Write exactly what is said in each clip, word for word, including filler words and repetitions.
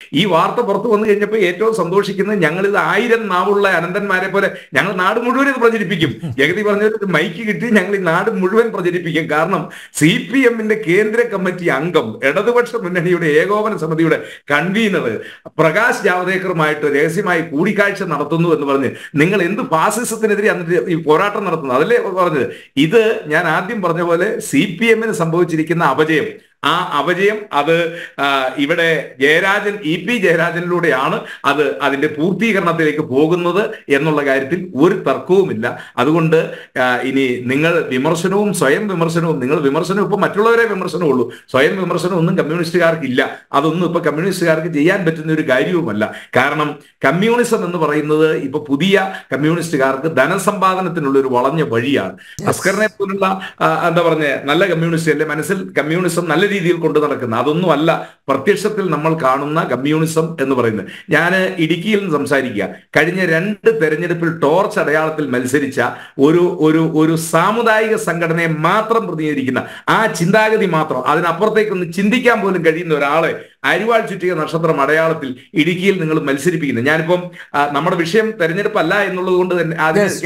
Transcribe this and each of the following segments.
ഈ വാർത്ത പുറത്തു വന്നു കഴിഞ്ഞപ്പോൾ ഏറ്റവും സന്തോഷിക്കുന്നത് ഞങ്ങൾ ഇത് ആയിരം നാവുള്ള അനന്തന്മാരെ പോലെ ഞങ്ങൾ നാട് മുഴുവൻ ഇത് പ്രചരിപ്പിക്കും. ജഗതി പറഞ്ഞൊരു മൈക്ക് കിട്ടി ഞങ്ങൾ ഈ നാട് മുഴുവൻ പ്രചരിപ്പിക്കും. കാരണം സി പി എമ്മിന്റെ കേന്ദ്ര കമ്മിറ്റി അംഗം, ഇടതുപക്ഷ മുന്നണിയുടെ ഏകോപന സമിതിയുടെ കൺവീനർ പ്രകാശ് ജാവദേക്കറുമായിട്ട് രഹസ്യമായി കൂടിക്കാഴ്ച നടത്തുന്നു എന്ന് പറഞ്ഞ് നിങ്ങൾ എന്ത് ഫാസിസത്തിനെതിരെ എന്നിട്ട് ഈ പോരാട്ടം നടത്തുന്നു? അതല്ലേ പറഞ്ഞത്. ഇത് ഞാൻ ആദ്യം പറഞ്ഞ പോലെ സി പി എമ്മിന് സംഭവിച്ചിരിക്കുന്ന അപജയം, ആ അപജയം അത് ഇവിടെ ജയരാജൻ ഇ പി ജയരാജനിലൂടെയാണ് അത് അതിന്റെ പൂർത്തീകരണത്തിലേക്ക് പോകുന്നത് എന്നുള്ള കാര്യത്തിൽ ഒരു തർക്കവുമില്ല. അതുകൊണ്ട് ഇനി നിങ്ങൾ വിമർശനവും സ്വയം വിമർശനവും, നിങ്ങൾ വിമർശനം ഇപ്പൊ മറ്റുള്ളവരെ വിമർശനമുള്ളൂ, സ്വയം വിമർശനം ഒന്നും കമ്മ്യൂണിസ്റ്റുകാർക്ക് ഇല്ല. അതൊന്നും ഇപ്പൊ കമ്മ്യൂണിസ്റ്റുകാർക്ക് ചെയ്യാൻ പറ്റുന്ന ഒരു കാര്യവുമല്ല. കാരണം കമ്മ്യൂണിസം എന്ന് പറയുന്നത് ഇപ്പൊ പുതിയ കമ്മ്യൂണിസ്റ്റുകാർക്ക് ധനസമ്പാദനത്തിനുള്ള ഒരു വളഞ്ഞ വഴിയാണ്. അസ്കറിനെ പോലുള്ള എന്താ പറഞ്ഞ നല്ല കമ്മ്യൂണിസ്റ്റ് അല്ലെ മനസ്സിൽ കമ്മ്യൂണിസം നല്ല രീതിയിൽ കൊണ്ടു നടക്കുന്ന, അതൊന്നും അല്ല പ്രത്യക്ഷത്തിൽ നമ്മൾ കാണുന്ന കമ്മ്യൂണിസം എന്ന് പറയുന്നത്. ഞാൻ ഇടുക്കിയിൽ നിന്ന് സംസാരിക്കുക. കഴിഞ്ഞ രണ്ട് തെരഞ്ഞെടുപ്പിൽ ടോർച്ച് അടയാളത്തിൽ മത്സരിച്ച ഒരു ഒരു ഒരു സാമുദായിക സംഘടനയെ മാത്രം പ്രതിനിധീകരിക്കുന്ന ആ ചിന്താഗതി മാത്രം, അതിനപ്പുറത്തേക്കൊന്ന് ചിന്തിക്കാൻ പോലും കഴിയുന്ന ഒരാളെ അരിവാൾ ചുറ്റിയ നക്ഷത്രം അടയാളത്തിൽ ഇടുക്കിയിൽ നിങ്ങൾ മത്സരിപ്പിക്കുന്നത്. ഞാനിപ്പം നമ്മുടെ വിഷയം തെരഞ്ഞെടുപ്പല്ല എന്നുള്ളത് കൊണ്ട് തന്നെ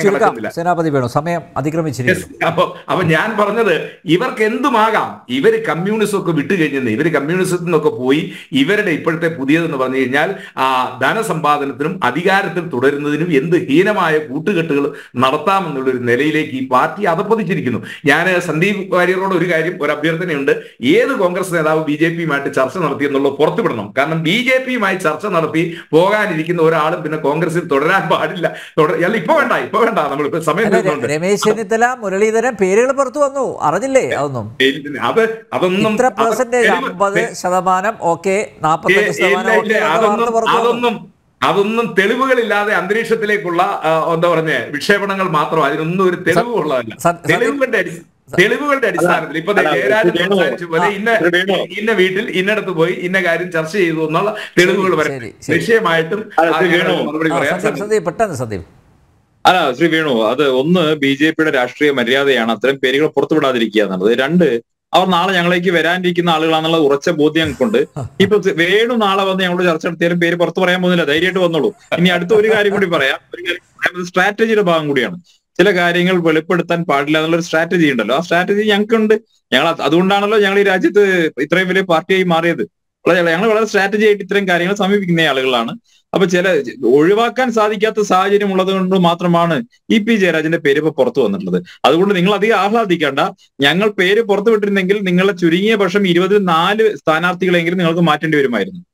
സമയം അതിക്രമിച്ചിരിക്കുന്നു. അപ്പൊ അപ്പൊ ഞാൻ പറഞ്ഞത് ഇവർക്ക് എന്തുമാകാം. ഇവര് കമ്മ്യൂണിസം ഒക്കെ വിട്ടുകഴിഞ്ഞത്, ഇവര് കമ്മ്യൂണിസത്തിൽ നിന്നൊക്കെ പോയി ഇവരുടെ ഇപ്പോഴത്തെ പുതിയതെന്ന് പറഞ്ഞു കഴിഞ്ഞാൽ ആ ധനസമ്പാദനത്തിനും അധികാരത്തിൽ തുടരുന്നതിനും എന്ത് ഹീനമായ കൂട്ടുകെട്ടുകൾ നടത്താമെന്നുള്ളൊരു നിലയിലേക്ക് ഈ പാർട്ടി അധപ്പതിച്ചിരിക്കുന്നു. ഞാൻ സന്ദീപ് വാര്യരോട് ഒരു കാര്യം, ഒരു അഭ്യർത്ഥനയുണ്ട്. ഏത് കോൺഗ്രസ് നേതാവ് ബി ജെ പിയുമായിട്ട് ചർച്ച നടത്തി എന്നുള്ളത് പുറത്തുവിടണം. കാരണം ബി ജെ പിയുമായി ചർച്ച നടത്തി പോകാനിരിക്കുന്ന ഒരാളും പിന്നെ കോൺഗ്രസിൽ തുടരാൻ പാടില്ല. ഇപ്പൊ വേണ്ട, ഇപ്പൊ വേണ്ട, നമ്മളിപ്പോ സമയം. രമേശ് ചെന്നിത്തല, മുരളീധരൻ പേരുകൾ പുറത്തു വന്നു, അറിഞ്ഞില്ലേ? അതൊന്നും അത് അതൊന്നും അമ്പത് ശതമാനം ഓക്കെ, നാൽപ്പത്തഞ്ച് ശതമാനം അതൊന്നും അതൊന്നും തെളിവുകളില്ലാതെ അന്തരീക്ഷത്തിലേക്കുള്ള എന്താ പറഞ്ഞ വിക്ഷേപണങ്ങൾ മാത്രം. അതിനൊന്നും ഒരു തെളിവുള്ളതല്ല. തെളിവുകളുടെ തെളിവുകളുടെ അടിസ്ഥാനത്തിൽ ഇപ്പൊ ജയരാജൻ സംസാരിച്ച പോലെ ഇന്ന ഇന്ന വീട്ടിൽ ഇന്നടത്ത് പോയി ഇന്ന കാര്യം ചർച്ച ചെയ്തു എന്നുള്ള തെളിവുകൾ വരെ നിശ്ചയമായിട്ടും മറുപടി പറയാം. പെട്ടെന്ന് സന്ദീപ്. അല്ല ശ്രീ വേണു, അത് ഒന്ന് ബി ജെ പിയുടെ രാഷ്ട്രീയ മര്യാദയാണ് അത്തരം പേരുകൾ പുറത്തുവിടാതിരിക്കുക എന്നുള്ളത്. രണ്ട്, അവർ നാളെ ഞങ്ങളേക്ക് വരാനിരിക്കുന്ന ആളുകളാണെന്നുള്ള ഉറച്ച ബോധ്യം ഞങ്ങൾക്കുണ്ട്. ഇപ്പൊ വേണു നാളെ വന്ന് ഞങ്ങളോട് ചർച്ച നടത്തിയാലും പേര് പുറത്തു പറയാൻ പോകുന്നില്ല, ധൈര്യമായിട്ട് വന്നോളൂ. ഇനി അടുത്ത ഒരു കാര്യം കൂടി പറയാം. ഒരു കാര്യം സ്ട്രാറ്റജിയുടെ ഭാഗം കൂടിയാണ്. ചില കാര്യങ്ങൾ വെളിപ്പെടുത്താൻ പാടില്ല എന്നുള്ളൊരു സ്ട്രാറ്റജി ഉണ്ടല്ലോ, ആ സ്ട്രാറ്റജി ഞങ്ങൾക്കുണ്ട്. ഞങ്ങൾ അതുകൊണ്ടാണല്ലോ ഞങ്ങൾ ഈ രാജ്യത്ത് ഇത്രയും വലിയ പാർട്ടിയായി മാറിയത്. ഞങ്ങൾ വളരെ സ്ട്രാറ്റജി ആയിട്ട് ഇത്തരം കാര്യങ്ങൾ സമീപിക്കുന്ന ആളുകളാണ്. അപ്പൊ ചില ഒഴിവാക്കാൻ സാധിക്കാത്ത സാഹചര്യം ഉള്ളത് കൊണ്ട് മാത്രമാണ് ഇ പി ജയരാജന്റെ പേര് ഇപ്പൊ പുറത്തു വന്നിട്ടുള്ളത്. അതുകൊണ്ട് നിങ്ങൾ അധികം ആഹ്ലാദിക്കേണ്ട. ഞങ്ങൾ പേര് പുറത്തു വിട്ടിരുന്നെങ്കിൽ നിങ്ങളെ ചുരുങ്ങിയ പക്ഷം ഇരുപതിൽ നാല് സ്ഥാനാർത്ഥികളെങ്കിലും നിങ്ങൾക്ക് മാറ്റേണ്ടി വരുമായിരുന്നു.